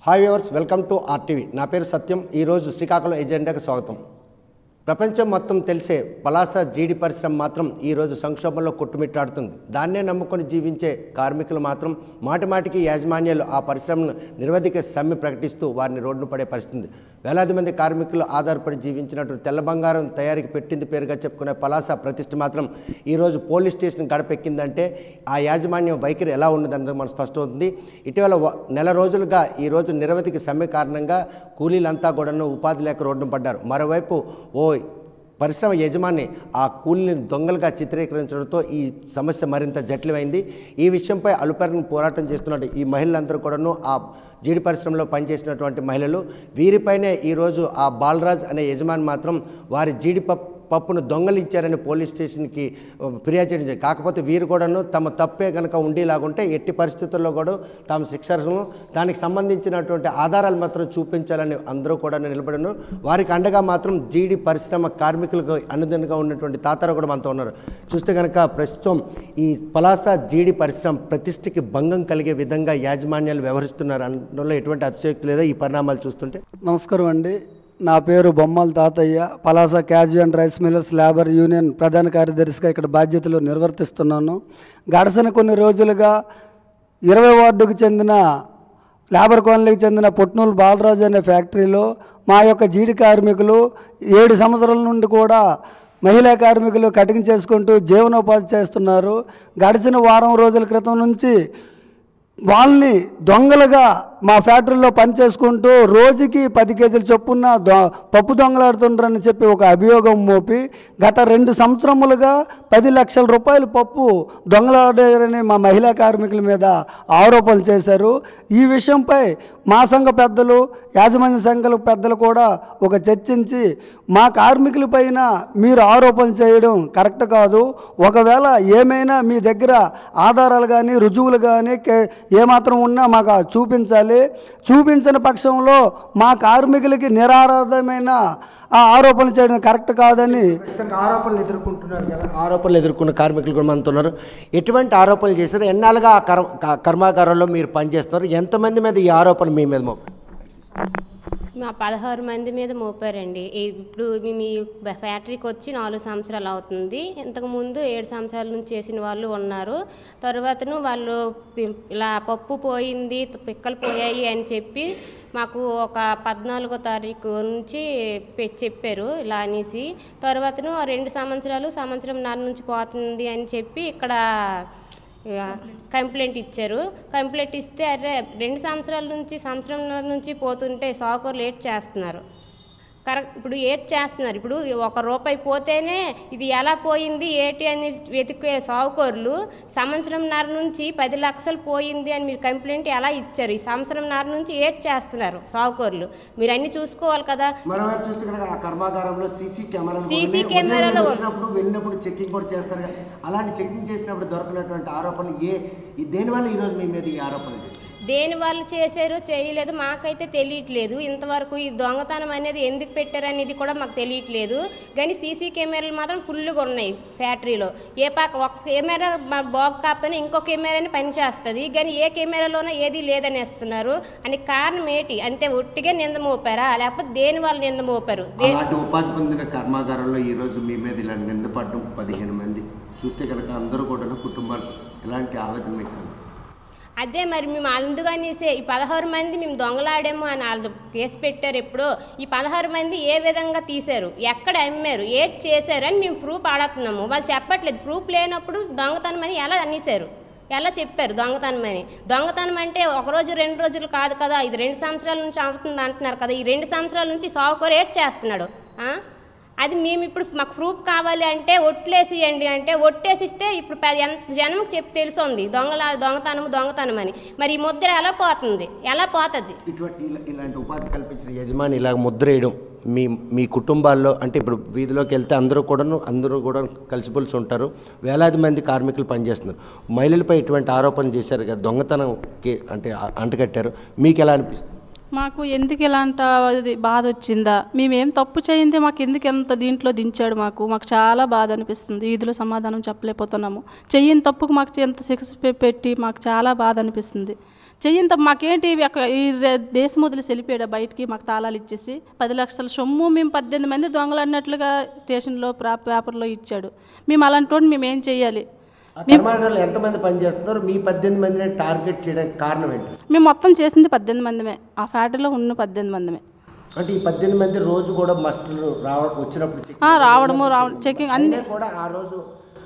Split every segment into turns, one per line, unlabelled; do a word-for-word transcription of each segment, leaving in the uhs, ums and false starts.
Hi viewers, welcome to RTV. నా పేరు సత్యం. ఈరోజు శ్రీకాకుళం ఎజెండాకు స్వాగతం. ప్రపంచం మొత్తం తెలిసే పలాస జీడి పరిశ్రమ మాత్రం ఈరోజు సంక్షోభంలో కొట్టుమిట్టాడుతుంది. దాన్నే నమ్ముకొని జీవించే కార్మికులు మాత్రం మాటిమాటికి యాజమాన్యాలు ఆ పరిశ్రమను నిరవధిక సమ్మె ప్రకటిస్తూ వారిని రోడ్డును పడే పరిస్థితి. వేలాది మంది కార్మికులు ఆధారపడి జీవించినటువంటి తెల్ల బంగారం తయారీకి పెట్టింది పేరుగా చెప్పుకునే పలాస ప్రతిష్ఠ మాత్రం ఈరోజు పోలీస్ స్టేషన్ గడపెక్కిందంటే ఆ యాజమాన్యం వైఖరి ఎలా ఉన్నదన్నది మనకు స్పష్టమవుతుంది. ఇటీవల నెల రోజులుగా ఈరోజు నిరవధిక సమ్మె కారణంగా కూలీలంతా కూడాను ఉపాధి లేక రోడ్డును పడ్డారు. మరోవైపు ఓ పరిశ్రమ యజమాని ఆ కూలీని దొంగలుగా చిత్రీకరించడంతో ఈ సమస్య మరింత జటిలమైంది. ఈ విషయంపై అలుపెరగని పోరాటం చేస్తున్నట్టు ఈ మహిళలందరూ కూడాను ఆ జీడి పరిశ్రమలో పనిచేసినటువంటి మహిళలు. వీరిపైనే ఈరోజు ఆ బాలరాజ్ అనే యజమాని మాత్రం వారి జీడిపప్పు పప్పును దొంగలించారని పోలీస్ స్టేషన్కి ఫిర్యాదు చేయడం. కాకపోతే వీరు కూడాను తమ తప్పే కనుక ఉండేలాగుంటే ఎట్టి పరిస్థితుల్లో కూడా తాము శిక్షను దానికి సంబంధించినటువంటి ఆధారాలు మాత్రం చూపించాలని అందరూ కూడా నిలబడను. వారికి అండగా మాత్రం జీడి పరిశ్రమ కార్మికులకు అనుదండగా ఉన్నటువంటి తాతారు కూడా మనతో ఉన్నారు. చూస్తే కనుక ప్రస్తుతం ఈ పలాస జీడి పరిశ్రమ ప్రతిష్టకి భంగం కలిగే విధంగా యాజమాన్యాలు వ్యవహరిస్తున్నారు అనడంలో ఎటువంటి అతిశయోక్తి లేదా ఈ పరిణామాలు చూస్తుంటే.
నమస్కారం అండి, నా పేరు Bommala Tatayya. Palasa cashew and rice millers labour union ప్రధాన కార్యదర్శిగా ఇక్కడ బాధ్యతలు నిర్వర్తిస్తున్నాను. గడిచిన కొన్ని రోజులుగా ఇరవై వార్డుకు చెందిన లేబర్ కాలనీకి చెందిన పొట్నూలు బాలరాజు అనే ఫ్యాక్టరీలో మా యొక్క జీడి కార్మికులు ఏడు సంవత్సరాల నుండి కూడా మహిళా కార్మికులు కటింగ్ చేసుకుంటూ జీవనోపాధి చేస్తున్నారు. గడిచిన వారం రోజుల క్రితం నుంచి వాళ్ళని దొంగలుగా మా ఫ్యాక్టరీలో పనిచేసుకుంటూ రోజుకి పది కేజీలు చొప్పున దొ పప్పు దొంగలాడుతుంటారని చెప్పి ఒక అభియోగం మోపి గత రెండు సంవత్సరములుగా పది లక్షల రూపాయల పప్పు దొంగలాడారని మా మహిళా కార్మికుల మీద ఆరోపణలు చేశారు. ఈ విషయంపై మా సంఘ పెద్దలు, యాజమాన్య సంఘాల పెద్దలు కూడా ఒక చర్చించి మా కార్మికుల పైన మీరు ఆరోపణలు చేయడం కరెక్ట్ కాదు, ఒకవేళ ఏమైనా మీ దగ్గర ఆధారాలు కానీ రుజువులు కానీ ఏమాత్రం ఉన్నా మాకు చూపించాలి. చూపించిన పక్షంలో మా కార్మికులకి నిరాధారమైన ఆ ఆరోపణలు చేయడం కరెక్ట్ కాదని
ఆరోపణలు ఎదుర్కొంటున్నారు కదా. ఆరోపణలు ఎదుర్కొన్న కార్మికులు కూడా మనతో ఉన్నారు. ఎటువంటి ఆరోపణలు చేశారు? ఎన్నాళ్ళుగా ఆ కర్మ కర్మాగారంలో మీరు పనిచేస్తున్నారు? ఎంతమంది మీద ఈ ఆరోపణ మీ మీద మోపారు?
మా పదహారు మంది మీద మోపారండి. ఇప్పుడు మీ ఫ్యాక్టరీకి వచ్చి నాలుగు సంవత్సరాలు అవుతుంది. ఇంతకుముందు ఏడు సంవత్సరాల నుంచి చేసిన వాళ్ళు ఉన్నారు. తర్వాతను వాళ్ళు ఇలా పప్పు పోయింది, పిక్కలు పోయాయి అని చెప్పి మాకు ఒక పద్నాలుగో తారీఖు నుంచి చెప్పారు ఇలా అనేసి. తర్వాతను రెండు సంవత్సరాలు సంవత్సరంన్నర నుంచి పోతుంది అని చెప్పి ఇక్కడ కంప్లైంట్ ఇచ్చారు. కంప్లైంట్ ఇస్తే అరే రెండు సంవత్సరాల నుంచి సంవత్సరం నుంచి పోతుంటే సావుకోరు లేట్ చేస్తున్నారు. కరెక్ట్ ఇప్పుడు ఏట్ చేస్తున్నారు. ఇప్పుడు ఒక రూపాయి పోతేనే ఇది ఎలా పోయింది ఏటి అని వెతికే సావుకోరులు సంవత్సరంన్నర నుంచి పది లక్షలు పోయింది అని మీరు కంప్లైంట్ ఎలా ఇచ్చారు? ఈ సంవత్సరంన్నర నుంచి ఏట్ చేస్తున్నారు సావుకోరులు. మీరు అన్ని చూసుకోవాలి కదా. సీసీ కెమెరాలో
వెళ్ళినప్పుడు చెకింగ్ కూడా చేస్తారు కదా. అలాంటి చెకింగ్ చేసినప్పుడు దొరకనటువంటి ఆరోపణలు ఏ దేనివల్ల ఈరోజు మీ మీద ఈ ఆరోపణలు
దేని వాళ్ళు చేశారో చేయలేదు మాకైతే తెలియట్లేదు. ఇంతవరకు ఈ దొంగతనం అనేది ఎందుకు పెట్టారనేది కూడా మాకు తెలియట్లేదు. కానీ సీసీ కెమెరాలు మాత్రం ఫుల్గా ఉన్నాయి ఫ్యాక్టరీలో. ఏ పాక ఒక కెమెరా బాగు కాకపోయినా ఇంకో కెమెరాని పనిచేస్తుంది, కానీ ఏ కెమెరాలోనో ఏది లేదని వేస్తున్నారు. అని కారణం ఏంటి? అంతే ఒట్టిగా నింద మోపారా లేకపోతే దేని వాళ్ళు నింద మోపారు?
ఉపాధి పొందిన కర్మాగారంలో ఈరోజు మీ మీద ఇలా నిందపడడం పదిహేను మంది చూస్తే కనుక అందరూ కూడా కుటుంబాలు ఎలాంటి ఆవేదన మీకు?
అదే మరి మేము అందుకనేసే ఈ పదహారు మంది మేము దొంగలాడాము అని వాళ్ళు కేసు పెట్టారు. ఎప్పుడో ఈ పదహారు మంది ఏ విధంగా తీశారు, ఎక్కడ అమ్మారు, ఏడ్ చేశారు అని మేము ప్రూఫ్ అడుగుతున్నాము. వాళ్ళు చెప్పట్లేదు. ప్రూఫ్ లేనప్పుడు దొంగతనం అని ఎలా అనేసారు, ఎలా చెప్పారు దొంగతనం అని? దొంగతనం అంటే ఒకరోజు రెండు రోజులు కాదు కదా, ఇది రెండు సంవత్సరాల నుంచి అవుతుంది అంటున్నారు కదా. ఈ రెండు సంవత్సరాల నుంచి సావుకోరు ఏడ్ చేస్తున్నాడు. అది మేము ఇప్పుడు మాకు ప్రూఫ్ కావాలి అంటే ఒట్లేసియండి అంటే ఒట్టేసిస్తే ఇప్పుడు ఎంత జనం చెప్పి తెలుస్తుంది దొంగల దొంగతనం దొంగతనం అని. మరి ఈ ముద్ర ఎలా పోతుంది, ఎలా పోతుంది?
ఇటువంటి ఇలాంటి ఉపాధి కల్పించిన యజమాని ఇలా ముద్ర వేయడం మీ మీ కుటుంబాల్లో అంటే ఇప్పుడు వీధిలోకి వెళ్తే అందరూ కూడాను అందరూ కూడా కలిసిపోల్సి ఉంటారు. వేలాది మంది కార్మికులు పనిచేస్తున్నారు. మహిళలపై ఇటువంటి ఆరోపణ చేశారు కదా, దొంగతనంకి అంటే అంటగట్టారు. మీకు ఎలా అనిపిస్తుంది?
మాకు ఎందుకు ఇలాంటి బాధ వచ్చిందా, మేమేం తప్పు చేయిందే మాకు ఎందుకు ఎంత దీంట్లో దించాడు, మాకు మాకు చాలా బాధ అనిపిస్తుంది. ఈదులో సమాధానం చెప్పలేకపోతున్నాము. చెయ్యని తప్పుకు మాకు ఎంత శిక్ష పెట్టి మాకు చాలా బాధ అనిపిస్తుంది. చెయ్యని తప్పు మాకేంటి ఈ దేశం వదిలి వెళ్ళిపోయాడు బయటికి, మాకు తాళాలు ఇచ్చేసి పది లక్షల సొమ్ము మేము పద్దెనిమిది మంది దొంగలు అన్నట్లుగా స్టేషన్లో పేపర్లో ఇచ్చాడు. మేము అలాంటి వాడిని మేము ఏం చెయ్యాలి?
ఎంతమంది పనిచేస్తున్నారు? మీ పద్దెనిమిది మందిని టార్గెట్ చేయడానికి కారణం ఏంటి?
మేము మొత్తం చేసింది పద్దెనిమిది మందిమే, ఆ ఫ్యాక్టరీలో ఉన్న పద్దెనిమిది మందిమే.
అంటే ఈ పద్దెనిమిది మంది రోజు కూడా మస్టర్లు రావడం వచ్చినప్పుడు
రావడము రావడం చెకింగ్ అన్ని
కూడా ఆ రోజు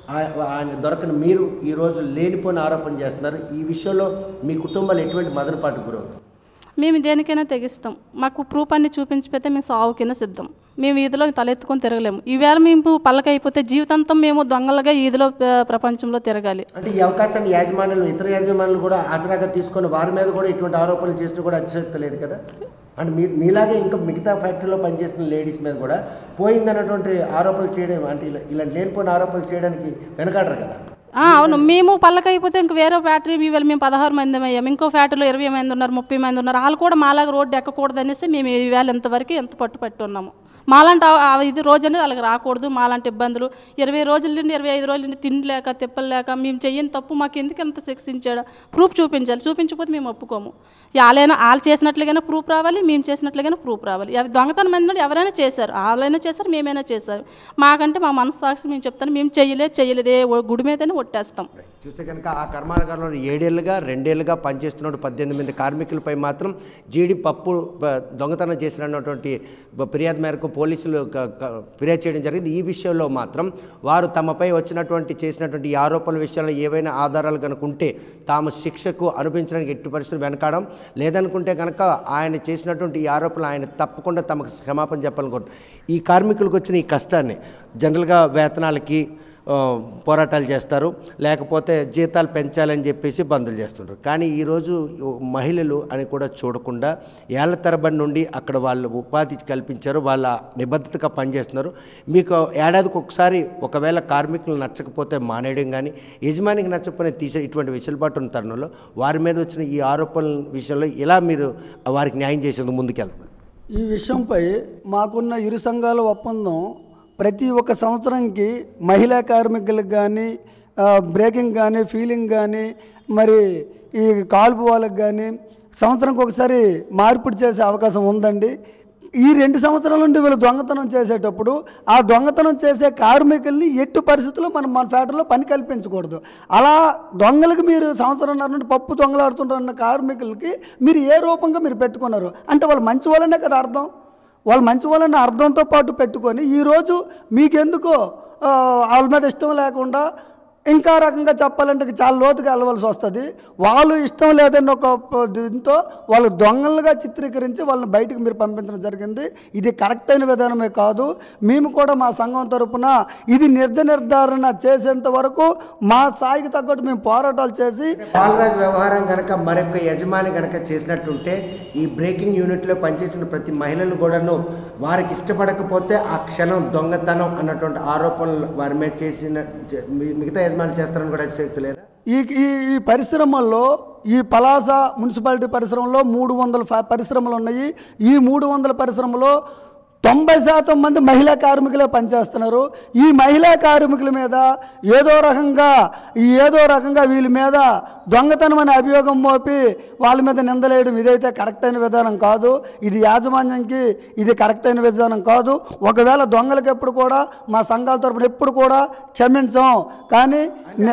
ఆయన దొరకని మీరు ఈ రోజు లేనిపోయిన ఆరోపణ చేస్తున్నారు. ఈ విషయంలో మీ కుటుంబాలు ఎటువంటి మదనపాటుకు గురవుతారు?
మేము దేనికైనా తెగిస్తాం. మాకు ప్రూఫ్ అన్ని చూపించిపోతే మేము సావు కింద సిద్ధం. మేము ఈదిలో తలెత్తుకొని తిరగలేము. ఈవేళ మేము పల్లకైపోతే జీవితాంతం మేము దొంగలుగా ఈదిలో ప్రపంచంలో తిరగాలి.
అంటే ఈ అవకాశాన్ని యాజమాన్యాలు ఇతర యాజమాన్యాలు కూడా ఆసరాగా తీసుకొని వారి మీద కూడా ఇటువంటి ఆరోపణలు చేసినా కూడా అతిశక్తి లేదు కదా. అంటే మీరు మీలాగే ఇంకా మిగతా ఫ్యాక్టరీలో పనిచేసిన లేడీస్ మీద కూడా పోయిందన్నటువంటి ఆరోపణలు చేయడం, అంటే ఇలా ఇలాంటి లేనిపోయిన ఆరోపణలు చేయడానికి వెనకాడరు కదా.
అవును, మేము పల్లకైపోతే ఇంక వేరే ఫ్యాక్టరీ ఇవాళ మేము పదహారు మంది అయ్యాం, ఇంకో ఫ్యాక్టరీలో ఇరవై మంది ఉన్నారు, ముప్పై మంది ఉన్నారు. వాళ్ళు కూడా మాలాగా రోడ్డు ఎక్కకూడదు అనేసి మేము ఈవేళ ఇంతవరకు ఎంత పట్టు పట్టి ఉన్నాము. మాలాంటి ఇది రోజు అనేది వాళ్ళకి రాకూడదు. మాలాంటి ఇబ్బందులు ఇరవై రోజుల నుండి ఇరవై ఐదు రోజుల నుండి తిండిలేక తిప్పలేక మేము చెయ్యని తప్పు మాకు ఎందుకు ఎంత శిక్షించాడో ప్రూఫ్ చూపించాలి. చూపించకపోతే మేము ఒప్పుకోము. వాళ్ళైనా వాళ్ళు చేసినట్లుగానే ప్రూఫ్ రావాలి, మేము చేసినట్లుగానే ప్రూఫ్ రావాలి. అవి దొంగతనం మంది ఎవరైనా చేశారు, వాళ్ళైనా చేశారు, మేమైనా చేశారు. మాకంటే మా మనస్సాక్షి మేము చెప్తాను, మేము చెయ్యలేదు చెయ్యలేదే గుడి మీదనే ఒట్టేస్తాం.
చూస్తే కనుక ఆ కర్మాగారంలో ఏడేళ్లుగా రెండేళ్లుగా పనిచేస్తున్న పద్దెనిమిది మంది కార్మికులపై మాత్రం జీడి పప్పు దొంగతనం చేసినటువంటి ఫిర్యాదు మేరకు పోలీసులు ఫిర్యాదు చేయడం జరిగింది. ఈ విషయంలో మాత్రం వారు తమపై వచ్చినటువంటి చేసినటువంటి ఈ ఆరోపణల విషయంలో ఏవైనా ఆధారాలు కనుక ఉంటే తాము శిక్షకు అనుభవించడానికి ఎట్టి పరిస్థితులు వెనకాడం, లేదనుకుంటే కనుక ఆయన చేసినటువంటి ఈ ఆరోపణలు ఆయన తప్పకుండా తమకు క్షమాపణ చెప్పాలని కోరుతారు. ఈ కార్మికులకు వచ్చిన ఈ కష్టాన్ని జనరల్గా వేతనాలకి పోరాటాలు చేస్తారు, లేకపోతే జీతాలు పెంచాలని చెప్పేసి బంధులు చేస్తుంటారు. కానీ ఈరోజు మహిళలు అని కూడా చూడకుండా ఏళ్ల తరబడి నుండి అక్కడ వాళ్ళు ఉపాధి కల్పించారు, వాళ్ళ నిబద్ధతగా పనిచేస్తున్నారు. మీకు ఏడాదికి ఒకసారి ఒకవేళ కార్మికులు నచ్చకపోతే మానేయడం కానీ, యజమానికి నచ్చకపోతే తీసే ఇటువంటి వెసులుబాటు ఉన్న తరుణంలో వారి మీద వచ్చిన ఈ ఆరోపణల విషయంలో ఇలా మీరు వారికి న్యాయం చేసేందుకు ముందుకెళ్తారు?
ఈ విషయంపై మాకున్న ఇరు సంఘాల ఒప్పందం ప్రతి ఒక్క సంవత్సరంకి మహిళా కార్మికులకు కానీ బ్రేకింగ్ కానీ ఫీలింగ్ కానీ మరి ఈ కాల్పు వాళ్ళకి కానీ సంవత్సరంకి ఒకసారి మార్పిడి చేసే అవకాశం ఉందండి. ఈ రెండు సంవత్సరాల నుండి వీళ్ళు దొంగతనం చేసేటప్పుడు ఆ దొంగతనం చేసే కార్మికుల్ని ఎట్టి పరిస్థితుల్లో మనం మన ఫ్యాక్టరీలో పని కల్పించకూడదు. అలా దొంగలకి మీరు సంవత్సరంన్నర నుండి పప్పు దొంగలాడుతుంటారన్న కార్మికులకి మీరు ఏ రూపంగా మీరు పెట్టుకున్నారు అంటే వాళ్ళు మంచి వాళ్ళనే కదా అర్థం. వాళ్ళు మంచి వాళ్ళని అర్థంతో పాటు పెట్టుకొని ఈరోజు మీకెందుకో వాళ్ళ మీద ఇష్టం లేకుండా ఇంకా రకంగా చెప్పాలంటే చాలా లోతుగా వెళ్ళవలసి వస్తుంది. వాళ్ళు ఇష్టం లేదని ఒక దీంతో వాళ్ళు దొంగలుగా చిత్రీకరించి వాళ్ళని బయటకు మీరు పంపించడం జరిగింది. ఇది కరెక్ట్ అయిన విధానమే కాదు. మేము కూడా మా సంఘం తరపున ఇది నిర్జ నిర్ధారణ చేసేంత వరకు మా స్థాయికి తగ్గట్టు మేము పోరాటాలు చేసి
బాలరాజు వ్యవహారం కనుక మరొక యజమాని కనుక చేసినట్టుంటే ఈ బ్రేకింగ్ యూనిట్లో పనిచేసిన ప్రతి మహిళలు కూడాను వారికి ఇష్టపడకపోతే ఆ క్షణం దొంగతనం అన్నటువంటి ఆరోపణలు వారి మీద చేసిన మిగతా చేస్తారని కూడా శక్తి లేదా?
ఈ ఈ పరిశ్రమల్లో ఈ పలాస మున్సిపాలిటీ పరిశ్రమలో మూడు వందల పరిశ్రమలు ఉన్నాయి. ఈ మూడు వందల పరిశ్రమలో తొంభై శాతం మంది మహిళా కార్మికులే పనిచేస్తున్నారు. ఈ మహిళా కార్మికుల మీద ఏదో రకంగా ఏదో రకంగా వీళ్ళ మీద దొంగతనం అనే అభియోగం మోపి వాళ్ళ మీద నిందలేయడం ఇదైతే కరెక్ట్ అయిన విధానం కాదు. ఇది యాజమాన్యంకి ఇది కరెక్ట్ అయిన విధానం కాదు. ఒకవేళ దొంగలకు ఎప్పుడు కూడా మా సంఘాల తరపున ఎప్పుడు కూడా క్షమించాం. కానీ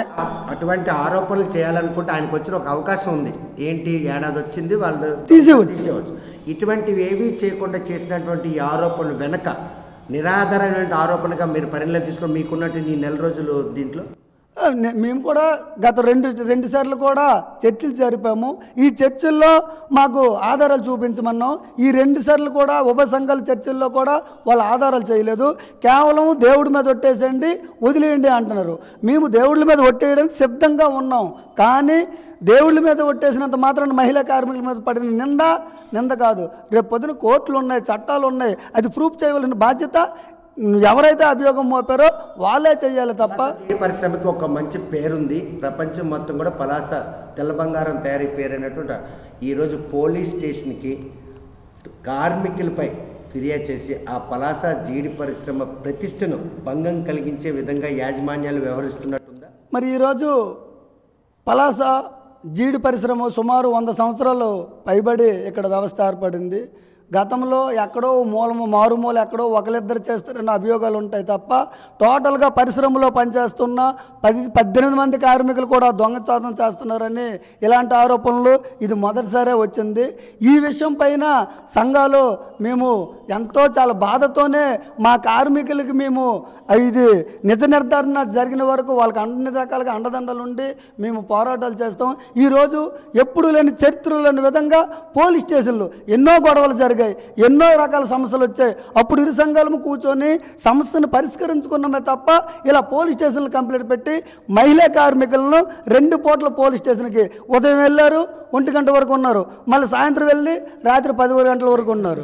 అటువంటి ఆరోపణలు చేయాలనుకుంటే ఆయనకు వచ్చిన ఒక అవకాశం ఉంది. ఏంటి, ఏడాది వచ్చింది, వాళ్ళు
తీసేవచ్చు.
ఇటువంటివి ఏవీ చేయకుండా చేసినటువంటి ఈ ఆరోపణలు వెనక నిరాధారమైన ఆరోపణగా మీరు పరిణిలో తీసుకొని మీకున్నటువంటి ఈ నెల రోజులు దీంట్లో
మేము కూడా గత రెండు రెండు సార్లు కూడా చర్చలు జరిపాము. ఈ చర్చల్లో మాకు ఆధారాలు చూపించమన్నాం. ఈ రెండు సార్లు కూడా ఉభయ సంఘాల చర్చల్లో కూడా వాళ్ళు ఆధారాలు చేయలేదు. కేవలం దేవుడి మీద ఒట్టేసేయండి వదిలేయండి అంటున్నారు. మేము దేవుళ్ళ మీద ఒట్టేయడానికి సిద్ధంగా ఉన్నాం. కానీ దేవుళ్ళ మీద ఒట్టేసినంత మాత్రాన మహిళా కార్మికుల మీద పడిన నింద నింద కాదు. రేపు పొద్దున కోర్టులు ఉన్నాయి, చట్టాలు ఉన్నాయి. అది ప్రూఫ్ చేయవలసిన బాధ్యత ఎవరైతే అభియోగం మోపారో వాళ్ళే చేయాలి తప్ప.
ఈ పరిశ్రమకి ఒక మంచి పేరుంది, ప్రపంచం మొత్తం కూడా పలాస తెల్ల బంగారం తయారీ పేరు అయినటువంటి ఈరోజు పోలీస్ స్టేషన్కి కార్మికులపై ఫిర్యాదు చేసి ఆ పలాస జీడి పరిశ్రమ ప్రతిష్టను భంగం కలిగించే విధంగా యాజమాన్యాలు వ్యవహరిస్తున్నట్టుందా?
మరి ఈరోజు పలాస జీడి పరిశ్రమ సుమారు వంద సంవత్సరాలు పైబడి ఇక్కడ వ్యవస్థ ఏర్పడింది. గతంలో ఎక్కడో మూలము మారుమూల ఎక్కడో ఒకరిద్దరు చేస్తారన్న అభియోగాలు ఉంటాయి తప్ప టోటల్గా పరిశ్రమలో పనిచేస్తున్న పది పద్దెనిమిది మంది కార్మికులు కూడా దొంగతనం చేస్తున్నారని ఇలాంటి ఆరోపణలు ఇది మొదటిసారే వచ్చింది. ఈ విషయం పైన సంఘాలు మేము ఎంతో చాలా బాధతోనే మా కార్మికులకి మేము ఇది నిజ నిర్ధారణ జరిగిన వరకు వాళ్ళకి అన్ని రకాలుగా అండదండలు ఉండి మేము పోరాటాలు చేస్తాం. ఈరోజు ఎప్పుడు లేని చరిత్రలో లేని విధంగా పోలీస్ స్టేషన్లు ఎన్నో గొడవలు జరిగాయి, ఎన్నో రకాల సమస్యలు వచ్చాయి. అప్పుడు ఇరు సంఘాలు కూర్చొని సమస్యను పరిష్కరించుకున్నామే తప్ప ఇలా పోలీస్ స్టేషన్లు కంప్లైంట్ పెట్టి మహిళా కార్మికులను రెండు పూట్ల పోలీస్ స్టేషన్కి ఉదయం వెళ్ళారు, ఒంటి గంట వరకు ఉన్నారు, మళ్ళీ సాయంత్రం వెళ్ళి రాత్రి పది గంటల వరకు ఉన్నారు.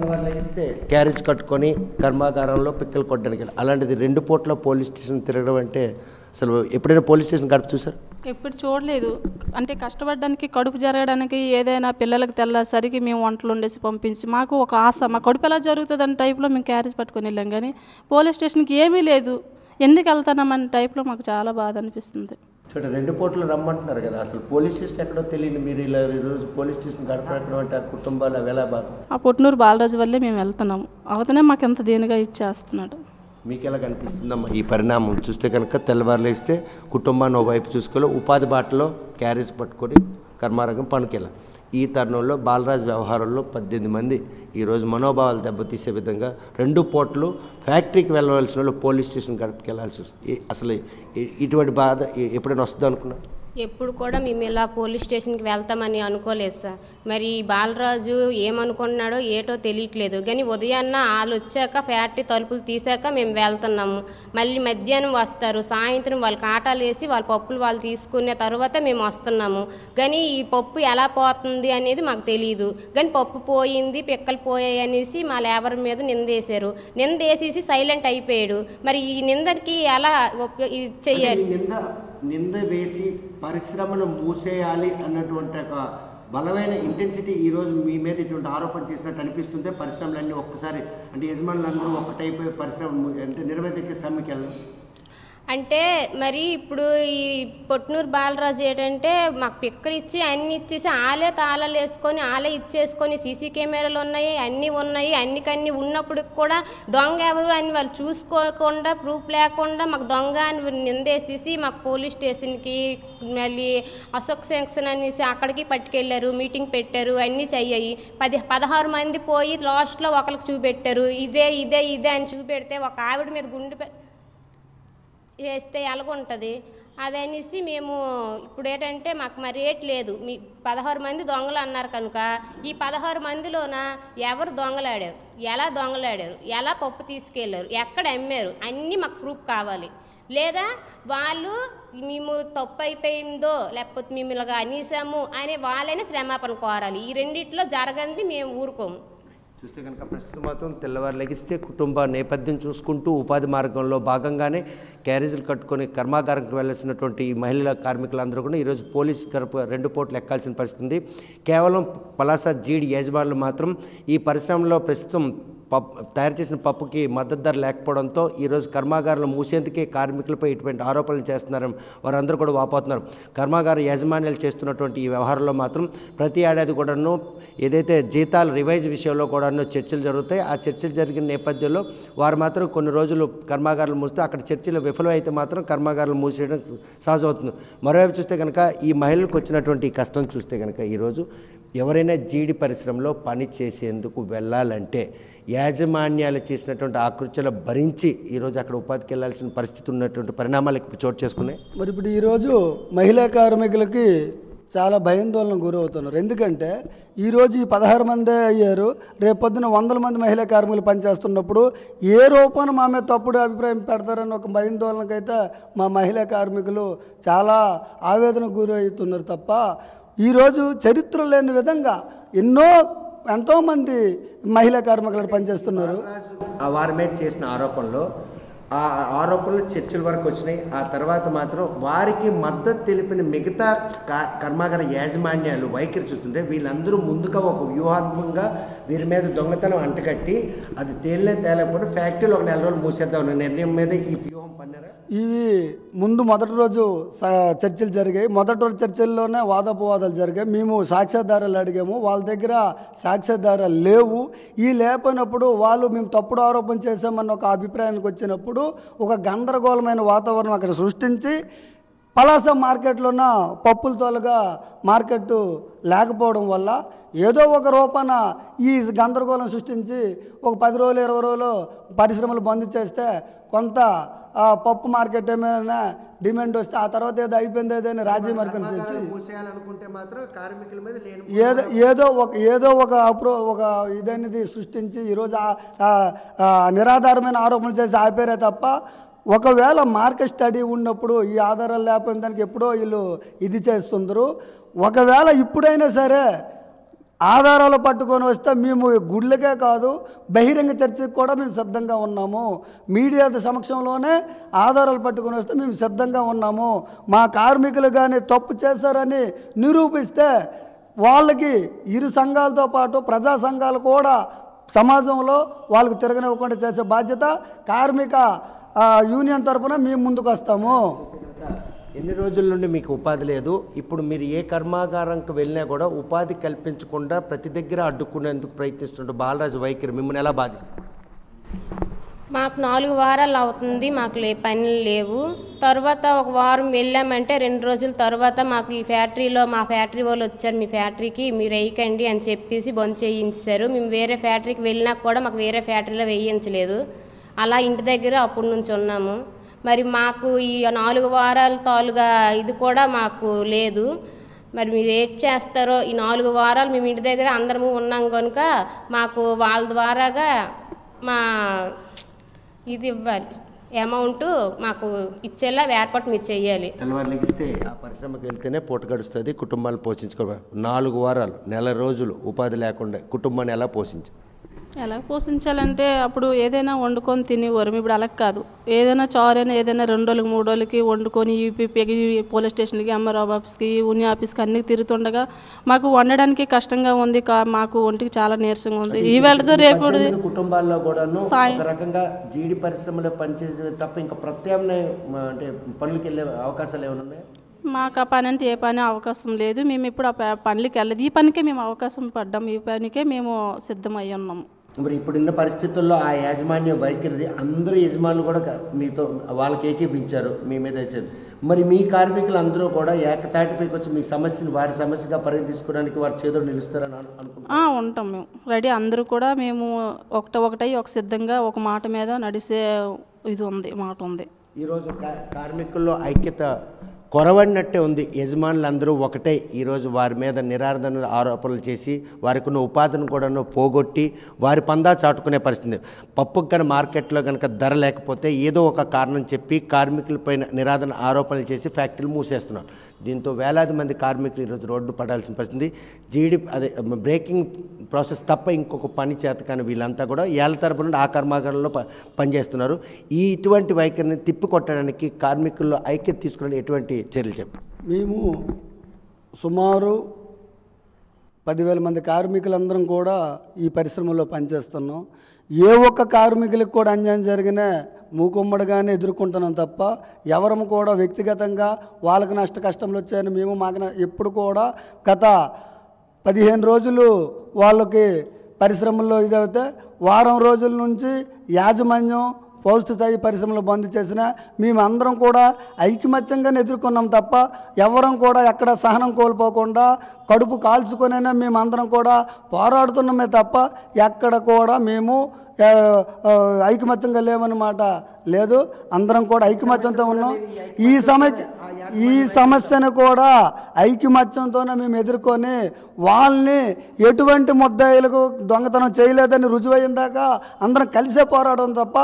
క్యారేజ్ కట్టుకొని కర్మాగారంలో పిక్కలు కొట్టడానికి అలాంటిది రెండు పూట్ల పోలీస్ స్టేషన్ తిరగడం అంటే అసలు ఎప్పుడైనా పోలీస్ స్టేషన్ గడుపు చూసారు?
ఎప్పుడు చూడలేదు. అంటే కష్టపడడానికి కడుపు జరగడానికి ఏదైనా పిల్లలకు తెల్లాసరికి మేము వంటలు వండేసి పంపించి మాకు ఒక ఆశ, మా కడుపు ఎలా జరుగుతుంది అనే టైప్లో మేము క్యారేజ్ పట్టుకొని వెళ్ళాం. కానీ పోలీస్ స్టేషన్కి ఏమీ లేదు, ఎందుకు వెళ్తున్నామనే టైప్లో మాకు చాలా బాధ అనిపిస్తుంది.
చూడ రెండు పూటలు రమ్మంటున్నారు కదా, అసలు పోలీస్ స్టేషన్ ఎక్కడో తెలియదు, మీరు ఇలా ఈరోజు పోలీస్ స్టేషన్ గడపడం అంటే ఆ కుటుంబాలు అవి ఎలా బాధ?
ఆ పొట్నూరు బాలరాజు వల్లే మేము వెళ్తున్నాము, అవతనే మాకు ఎంత దీనిగా ఇచ్చేస్తున్నాడు.
మీకు ఎలా కనిపిస్తుందమ్మా ఈ పరిణామం చూస్తే కనుక? తెల్లవారులేస్తే కుటుంబాన్ని ఒకవైపు చూసుకోవాలి, ఉపాధి బాటలో క్యారేజ్ పట్టుకొని కర్మారంగం పనుకెళ్ళ ఈ తరుణంలో బాలరాజు వ్యవహారంలో పద్దెనిమిది మంది ఈరోజు మనోభావాలు దెబ్బతీసే విధంగా రెండు పూటలు ఫ్యాక్టరీకి వెళ్ళవలసిన వాళ్ళు పోలీస్ స్టేషన్ గడపకి వెళ్ళాల్సి వస్తుంది. అసలు ఇటువంటి బాధ ఎప్పుడైనా వస్తుంది అనుకున్నా?
ఎప్పుడు కూడా మేము ఇలా పోలీస్ స్టేషన్కి వెళ్తామని అనుకోలేదు సార్. మరి బాలరాజు ఏమనుకున్నాడో ఏటో తెలియట్లేదు. కానీ ఉదయాన్న వాళ్ళు వచ్చాక ఫ్యాక్టరీ తలుపులు తీసాక మేము వెళ్తున్నాము. మళ్ళీ మధ్యాహ్నం వస్తారు, సాయంత్రం వాళ్ళకి ఆటాలు వేసి వాళ్ళ పప్పులు వాళ్ళు తీసుకునే తర్వాత మేము వస్తున్నాము. కానీ ఈ పప్పు ఎలా పోతుంది అనేది మాకు తెలియదు. కానీ పప్పు పోయింది, పిక్కలు పోయాయి అనేసి మా లేబర్ మీద నిందేశారు. నిందేసేసి సైలెంట్ అయిపోయాడు. మరి ఈ నిందకి ఎలా చెయ్యాలి?
నింద వేసి పరిశ్రమను మూసేయాలి అన్నటువంటి ఒక బలమైన ఇంటెన్సిటీ ఈరోజు మీ మీద ఇటువంటి ఆరోపణ చేసినట్టు అనిపిస్తుంటే పరిశ్రమలన్నీ ఒక్కసారి అంటే యజమానులందరూ ఒకటైపోయి పరిశ్రమ అంటే నిర్వహించే సమ్మెకి వెళ్ళాలి
అంటే మరి ఇప్పుడు ఈ పొట్నూరు బాలరాజు ఏంటంటే మాకు పిక్కలు ఇచ్చి అన్నీ ఇచ్చేసి ఆలే తాళాలు వేసుకొని ఆలే ఇచ్చేసుకొని సీసీ కెమెరాలు ఉన్నాయి, అన్నీ ఉన్నాయి, అన్నికన్నీ ఉన్నప్పుడు కూడా దొంగ ఎవరు అని వాళ్ళు చూసుకోకుండా ప్రూఫ్ లేకుండా మాకు దొంగ అని నిందేసేసి మాకు పోలీస్ స్టేషన్కి మళ్ళీ అశోక్ సెంక్షన్ అనేసి అక్కడికి పట్టుకెళ్ళారు, మీటింగ్ పెట్టారు, అన్నీ చెయ్యాయి. పది పదహారు మంది పోయి లాస్ట్లో ఒకరికి చూపెట్టారు, ఇదే ఇదే ఇదే అని చూపెడితే ఒక ఆవిడ మీద గుండె చేస్తే ఎలాగుంటుంది అదనేసి మేము ఇప్పుడు ఏంటంటే మాకు మరి రేట్ లేదు. మీ పదహారు మంది దొంగలు అన్నారు కనుక ఈ పదహారు మందిలోన ఎవరు దొంగలాడారు, ఎలా దొంగలాడారు, ఎలా పప్పు తీసుకెళ్ళారు, ఎక్కడ అమ్మారు, అన్నీ మాకు ప్రూఫ్ కావాలి. లేదా వాళ్ళు మేము తప్పు అయిపోయిందో లేకపోతే మేము ఇలాగా అనేసాము అనే వాళ్ళైనా శ్రమాపణ కోరాలి. ఈ రెండిట్లో జరగంది మేము ఊరుకోము.
చూస్తే కనుక ప్రస్తుతం మాత్రం తెల్లవారు లెగిస్తే కుటుంబ నేపథ్యం చూసుకుంటూ ఉపాధి మార్గంలో భాగంగానే క్యారేజీలు కట్టుకొని కర్మాగారంకి వెళ్ళాల్సినటువంటి ఈ మహిళా కార్మికులందరూ కూడా ఈరోజు పోలీస్ గడప రెండు పూటలు ఎక్కాల్సిన పరిస్థితి. కేవలం పలాస జీడి యజమానులు మాత్రం ఈ పరిశ్రమలో ప్రస్తుతం పప్పు తయారు చేసిన పప్పుకి మద్దతు ధర లేకపోవడంతో ఈరోజు కర్మాగారాలు మూసేందుకే కార్మికులపై ఇటువంటి ఆరోపణలు చేస్తున్నారని వారందరూ కూడా వాపోతున్నారు. కర్మాగార యాజమాన్యాలు చేస్తున్నటువంటి ఈ వ్యవహారంలో మాత్రం ప్రతి ఏడాది కూడాను ఏదైతే జీతాలు రివైజ్ విషయంలో కూడాను చర్చలు జరుగుతాయి. ఆ చర్చలు జరిగిన నేపథ్యంలో వారు మాత్రం కొన్ని రోజులు కర్మాగారాలు మూస్తే అక్కడ చర్చలు విఫలమైతే మాత్రం కర్మాగారాలు మూసేయడం సహజమవుతుంది. మరోవైపు చూస్తే కనుక ఈ మహిళలకు వచ్చినటువంటి ఈ కష్టం చూస్తే కనుక ఈరోజు ఎవరైనా జీడి పరిశ్రమలో పని చేసేందుకు వెళ్ళాలంటే యాజమాన్యాలు చేసినటువంటి ఆకృత్యాలు భరించి ఈరోజు అక్కడ ఉపాధికి వెళ్ళాల్సిన పరిస్థితి ఉన్నటువంటి పరిణామాలు ఇప్పుడు చోటు చేసుకున్నాయి.
మరి ఇప్పుడు ఈరోజు మహిళా కార్మికులకి చాలా భయాందోళన గురవుతున్నారు. ఎందుకంటే ఈరోజు ఈ పదహారు మందే అయ్యారు, రేపొద్దున వందల మంది మహిళా కార్మికులు పనిచేస్తున్నప్పుడు ఏ రూపాన మా మీద తప్పుడు అభిప్రాయం పెడతారని ఒక భయాందోళనకైతే మా మహిళా కార్మికులు చాలా ఆవేదనకు గురవుతున్నారు తప్ప ఈరోజు చరిత్ర లేని విధంగా ఎన్నో ఎంతోమంది మహిళా కార్మికులు పనిచేస్తున్నారు.
వారి మీద చేసిన ఆరోపణలో ఆ ఆరోపణలు చర్చల వరకు వచ్చినాయి. ఆ తర్వాత మాత్రం వారికి మద్దతు తెలిపిన మిగతా కర్మాగార యాజమాన్యాలు వైఖరి చూస్తుంటే వీళ్ళందరూ ముందుగా ఒక వ్యూహాత్మకంగా వీరి మీద దొంగతనం అంటగట్టి అది తేలినే తేలకపోతే ఫ్యాక్టరీలో ఒక నెల రోజులు మూసేద్దాం నిర్ణయం మీద ఈ వ్యూహం పన్నారా?
ఇవి ముందు మొదటి రోజు చర్చలు జరిగాయి. మొదటి రోజు చర్చల్లోనే వాదోపవాదాలు జరిగాయి. మేము సాక్ష్యాధారాలు అడిగాము, వాళ్ళ దగ్గర సాక్ష్యాధారాలు లేవు. ఈ లేకపోయినప్పుడు వాళ్ళు మేము తప్పుడు ఆరోపణ చేసామన్న ఒక అభిప్రాయానికి వచ్చినప్పుడు ఒక గందరగోళమైన వాతావరణం అక్కడ సృష్టించి పలాస మార్కెట్లోన పప్పుల తోలుగా మార్కెట్ లేకపోవడం వల్ల ఏదో ఒక రూపాన ఈ గందరగోళం సృష్టించి ఒక పది రోజులు ఇరవై రోజులు పరిశ్రమలు బంద్ చేస్తే కొంత పప్పు మార్కెట్ ఏమైనా డిమాండ్ వస్తే ఆ తర్వాత ఏదో అయిపోయింది ఏదైనా రాజ్యం మార్కెట్ చేసి ఏదో ఏదో ఒక ఏదో ఒక అప్రో ఒక ఇదనేది సృష్టించి ఈరోజు నిరాధారమైన ఆరోపణలు చేసి ఆపేరే తప్ప ఒకవేళ మార్కెట్ స్టడీ ఉన్నప్పుడు ఈ ఆధారాలు లేకపోయిన దానికి ఎప్పుడో వీళ్ళు ఇది చేస్తుందరు. ఒకవేళ ఇప్పుడైనా సరే ఆధారాలు పట్టుకొని వస్తే మేము గుళ్ళకే కాదు బహిరంగ చర్చకు కూడా మేము సిద్ధంగా ఉన్నాము. మీడియా సమక్షంలోనే ఆధారాలు పట్టుకొని వస్తే మేము సిద్ధంగా ఉన్నాము. మా కార్మికులు కానీ తప్పు చేశారని నిరూపిస్తే వాళ్ళకి ఇరు సంఘాలతో పాటు ప్రజా సంఘాలు కూడా సమాజంలో వాళ్ళకు తిరగనివ్వకుండా చేసే బాధ్యత కార్మిక యూనియన్ తరఫున మేము ముందుకు వస్తాము.
ఎన్ని రోజుల నుండి మీకు ఉపాధి లేదు, ఇప్పుడు మీరు ఏ కర్మాగారంకి వెళ్ళినా కూడా ఉపాధి కల్పించకుండా ప్రతి దగ్గర అడ్డుకునేందుకు ప్రయత్నిస్తుంటే బాలరాజు వైఖరి మిమ్మల్ని ఎలా బాధిస్తుంది?
మాకు నాలుగు వారాలు అవుతుంది, మాకు లే పనులు లేవు. తర్వాత ఒక వారం వెళ్ళామంటే రెండు రోజుల తర్వాత మాకు ఈ ఫ్యాక్టరీలో మా ఫ్యాక్టరీ వాళ్ళు వచ్చారు, మీ ఫ్యాక్టరీకి మీరు వేయకండి అని చెప్పేసి బంద్ చేయించారు. మేము వేరే ఫ్యాక్టరీకి వెళ్ళినా కూడా మాకు వేరే ఫ్యాక్టరీలో వేయించలేదు. అలా ఇంటి దగ్గర అప్పటి నుంచి ఉన్నాము. మరి మాకు ఈ నాలుగు వారాల తాలుగా ఇది కూడా మాకు లేదు. మరి మీరు ఏం చేస్తారో ఈ నాలుగు వారాలు మేము ఇంటి దగ్గర అందరము ఉన్నాం కనుక మాకు వాళ్ళ ద్వారాగా మా ఇది ఇవ్వాలి, అమౌంట్ మాకు ఇచ్చేలా ఏర్పాటు మీరు చెయ్యాలి.
తెల్లవారులకి ఇస్తే ఆ పరిశ్రమకి వెళ్తేనే పూట గడుస్తుంది, కుటుంబాలు పోషించుకోవాలి. నాలుగు వారాలు నెల రోజులు ఉపాధి లేకుండా కుటుంబాన్ని ఎలా పోషించాలి?
ఎలా పోషించాలంటే అప్పుడు ఏదైనా వండుకొని తినేవారు. ఇప్పుడు అలా కాదు, ఏదైనా చారైనా ఏదైనా రెండు రోజులకి మూడు రోజులకి వండుకొని యూపీపీకి పోలీస్ స్టేషన్కి ఎంఆర్ఓ ఆఫీస్కి యూనియన్ ఆఫీస్కి అన్నీ తిరుగుతుండగా మాకు వండడానికి కష్టంగా ఉంది. మాకు ఒంటికి చాలా నీరసంగా ఉంది. ఈ వేళతో రేపు
కుటుంబాల్లో కూడా రకంగా జీడి పరిశ్రమలో పనిచేసే తప్ప ఇంకా ప్రత్యామ్నాయ అంటే పనులకి వెళ్ళే అవకాశాలు ఏమైనా ఉన్నాయి?
మాకు ఆ పని అంటే ఏ పని అవకాశం లేదు. మేము ఇప్పుడు ఆ పనులకి వెళ్ళదు. ఈ పనికే మేము అవకాశం పడ్డాం, ఈ పనికే మేము సిద్ధమై ఉన్నాము.
మరి ఇప్పుడున్న పరిస్థితుల్లో ఆ యాజమాన్య వైఖరి అందరూ యజమానులు కూడా మీతో వాళ్ళకి ఏకీపించారు, మీ మీద వచ్చారు. మరి మీ కార్మికులు అందరూ కూడా ఏకతాటిపైకి వచ్చి మీ సమస్యను వారి సమస్యగా పరిగణ తీసుకోవడానికి వారి చేతులు నిలుస్తారని అనుకుంటున్నాం.
ఉంటాం మేము రెడీ. అందరూ కూడా మేము ఒకట ఒకటై ఒక సిద్ధంగా ఒక మాట మీద నడిసే ఇది ఉంది, మాట ఉంది.
ఈరోజు కార్మికుల్లో ఐక్యత కొరవడినట్టే ఉంది. యజమానులందరూ ఒకటే ఈరోజు వారి మీద నిరాధారణ ఆరోపణలు చేసి వారికి ఉన్న ఉపాధిని కూడా పోగొట్టి వారి పందా చాటుకునే పరిస్థితి. పప్పుకు కనుక మార్కెట్లో కనుక ధర లేకపోతే ఏదో ఒక కారణం చెప్పి కార్మికులపైన నిరాధారణ ఆరోపణలు చేసి ఫ్యాక్టరీలు మూసేస్తున్నారు. దీంతో వేలాది మంది కార్మికులు ఈరోజు రోడ్డు పడాల్సిన పరిస్థితి. జీడి అదే బ్రేకింగ్ ప్రాసెస్ తప్ప ఇంకొక పని చేత కానీ వీళ్ళంతా కూడా ఏళ్ళ తరపు నుండి ఆ కర్మాగారంలో ప పనిచేస్తున్నారు. ఈ ఇటువంటి వైఖరిని తిప్పికొట్టడానికి కార్మికుల్లో ఐక్యత తీసుకునే ఎటువంటి చర్యలు చెప్పు?
మేము సుమారు పదివేల మంది కార్మికులందరం కూడా ఈ పరిశ్రమలో పనిచేస్తున్నాం. ఏ ఒక్క కార్మికులకు కూడా అన్యాయం జరిగినా మూకుమ్మడిగానే ఎదుర్కొంటున్నాం తప్ప ఎవరము కూడా వ్యక్తిగతంగా వాళ్ళకి నష్ట కష్టంలో వచ్చాయని మేము మాకు ఎప్పుడు కూడా గత పదిహేను రోజులు వాళ్ళకి పరిశ్రమల్లో ఇదైతే వారం రోజుల నుంచి యాజమాన్యం పౌష్టి స్థాయి పరిశ్రమలు బంద్ చేసినా మేమందరం కూడా ఐకమత్యంగానే ఎదుర్కొన్నాం తప్ప ఎవరం కూడా ఎక్కడ సహనం కోల్పోకుండా కడుపు కాల్చుకొనైనా మేమందరం కూడా పోరాడుతున్నామే తప్ప ఎక్కడ కూడా మేము ఐకమత్యంగా లేవన్నమాట లేదు. అందరం కూడా ఐకమత్యంతో ఉన్నాం. ఈ సమస్య ఈ సమస్యను కూడా ఐకమత్యంతోనే మేము ఎదుర్కొని వాళ్ళని ఎటువంటి ముద్దాయిలకు దొంగతనం చేయలేదని రుజువైన దాకా అందరం కలిసే పోరాడడం తప్ప వాళ్ళు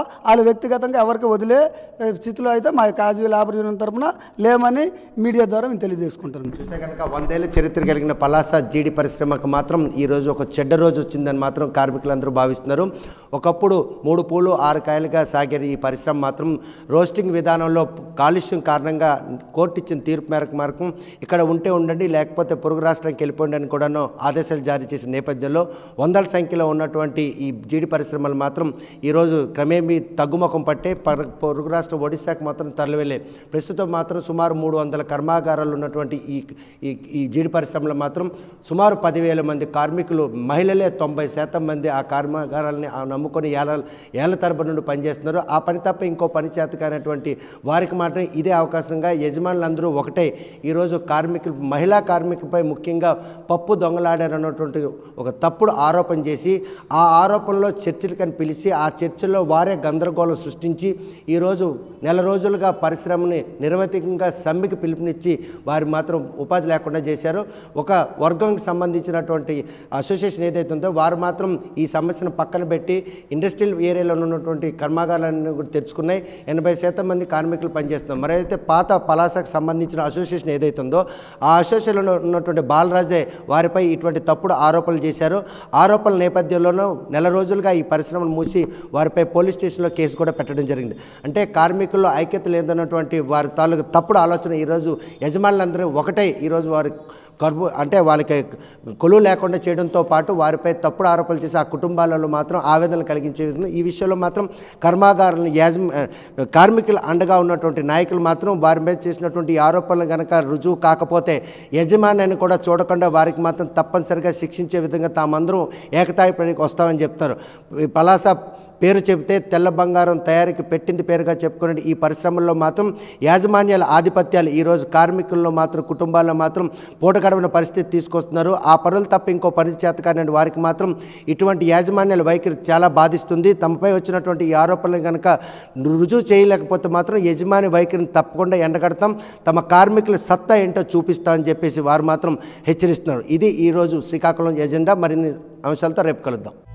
వ్యక్తిగతంగా ఎవరికి వదిలే స్థితిలో అయితే మా క్యాజువల్ లేబర్ యూనియన్ తరఫున లేమని మీడియా ద్వారా మేము తెలియజేసుకుంటున్నాం.
చూస్తే కనుక వందేళ్ల చరిత్ర కలిగిన పలాస జీడి పరిశ్రమకు మాత్రం ఈరోజు ఒక చెడ్డ రోజు వచ్చిందని మాత్రం కార్మికులందరూ భావిస్తున్నారు. ఒకప్పుడు మూడు పూలు ఆరు కాయలుగా సాగే ఈ పరిశ్రమ మాత్రం రోస్టింగ్ విధానంలో కాలుష్యం కారణంగా కోర్టు ఇచ్చిన తీర్పు మేరకు మేరకు ఇక్కడ ఉంటే ఉండండి, లేకపోతే పొరుగు రాష్ట్రానికి వెళ్ళిపోండి అని కూడాను ఆదేశాలు జారీ చేసిన నేపథ్యంలో వందల సంఖ్యలో ఉన్నటువంటి ఈ జీడి పరిశ్రమలు మాత్రం ఈరోజు క్రమేమీ తగ్గుముఖం పట్టే పొరుగు రాష్ట్రం ఒడిశాకు మాత్రం తరలివెళ్ళే ప్రస్తుతం మాత్రం సుమారు మూడు వందల కర్మాగారాలు ఉన్నటువంటి ఈ ఈ జీడి పరిశ్రమలో మాత్రం సుమారు పదివేల మంది కార్మికులు, మహిళలే తొంభై శాతం మంది ఆ కర్మాగారాలని నమ్ముకొని ఏళ్ళ ఏళ్ల తరబడి నుండి పనిచేస్తున్నారు. ఆ పని తప్ప ఇంకో పని చేత కానటువంటి వారికి మాత్రం ఇదే అవకాశంగా యజమానులందరూ ఒకటే ఈరోజు కార్మికులు మహిళా కార్మికులపై ముఖ్యంగా పప్పు దొంగలాడారన్నటువంటి ఒక తప్పుడు ఆరోపణ చేసి ఆ ఆరోపణలో చర్చలకని పిలిచి ఆ చర్చల్లో వారే గందరగోళం సృష్టించి ఈరోజు నెల రోజులుగా పరిశ్రమని నిరవధికంగా సమ్మెకి పిలుపునిచ్చి వారు మాత్రం ఉపాధి లేకుండా చేశారు. ఒక వర్గంకి సంబంధించినటువంటి అసోసియేషన్ ఏదైతే ఉందో వారు మాత్రం ఈ సమస్యను పక్కన పెట్టి ఇండస్ట్రియల్ ఏరియాలో ఉన్నటువంటి కర్మాగారాలను కూడా తెరుచుకున్నాయి. ఎనభై శాతం మంది కార్మికులు పనిచేస్తున్నారు. మరైతే పాత పలాసకు సంబంధించిన అసోసియేషన్ ఏదైతే ఉందో ఆ అసోసియేషన్లో ఉన్నటువంటి బాలరాజే వారిపై ఇటువంటి తప్పుడు ఆరోపణలు చేశారు. ఆరోపణల నేపథ్యంలోనూ నెల రోజులుగా ఈ పరిశ్రమను మూసి వారిపై పోలీస్ స్టేషన్లో కేసు కూడా పెట్టడం జరిగింది. అంటే కార్మికుల్లో ఐక్యత లేదన్నటువంటి వారి తాలూకు తప్పుడు ఆలోచన ఈరోజు యజమానులందరూ ఒకటే ఈరోజు వారి కర్బు అంటే వాళ్ళకి కొలువు లేకుండా చేయడంతో పాటు వారిపై తప్పుడు ఆరోపణలు చేసి ఆ కుటుంబాలలో మాత్రం ఆవేదన కలిగించే విధంగా ఈ విషయంలో మాత్రం కర్మాగారాలను యాజమ కార్మికులు అండగా ఉన్నటువంటి నాయకులు మాత్రం వారి మీద చేసినటువంటి ఆరోపణలు కనుక రుజువు కాకపోతే యజమానిని కూడా చూడకుండా వారికి మాత్రం తప్పనిసరిగా శిక్షించే విధంగా తామందరం ఏకతాయిపడికి వస్తామని చెప్తారు. పలాస పేరు చెబితే తెల్ల బంగారం తయారీకి పెట్టింది పేరుగా చెప్పుకునే ఈ పరిశ్రమల్లో మాత్రం యాజమాన్యాల ఆధిపత్యాలు ఈరోజు కార్మికుల్లో మాత్రం కుటుంబాల్లో మాత్రం పూట గడవన పరిస్థితి తీసుకొస్తున్నారు. ఆ పనులు తప్ప ఇంకో పని చేత కానీ వారికి మాత్రం ఇటువంటి యాజమాన్యాల వైఖరి చాలా బాధిస్తుంది. తమపై వచ్చినటువంటి ఈ ఆరోపణలు కనుక రుజువు చేయలేకపోతే మాత్రం యజమాని వైఖరిని తప్పకుండా ఎండగడతాం, తమ కార్మికుల సత్తా ఏంటో చూపిస్తామని చెప్పేసి వారు మాత్రం హెచ్చరిస్తున్నారు. ఇది ఈరోజు శ్రీకాకుళం ఎజెండా. మరిన్ని అంశాలతో రేపు కలుద్దాం.